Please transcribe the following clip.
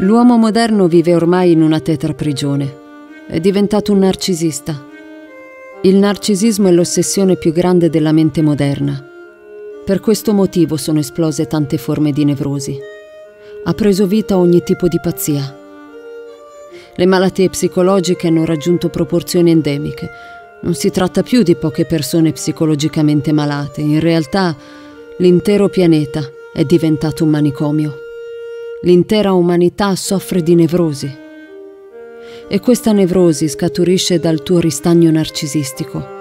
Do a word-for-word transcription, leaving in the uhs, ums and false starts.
L'uomo moderno vive ormai in una tetra prigione. È diventato un narcisista. Il narcisismo è l'ossessione più grande della mente moderna. Per questo motivo sono esplose tante forme di nevrosi. Ha preso vita ogni tipo di pazzia. Le malattie psicologiche hanno raggiunto proporzioni endemiche. Non si tratta più di poche persone psicologicamente malate. In realtà, l'intero pianeta è diventato un manicomio. L'intera umanità soffre di nevrosi. E questa nevrosi scaturisce dal tuo ristagno narcisistico.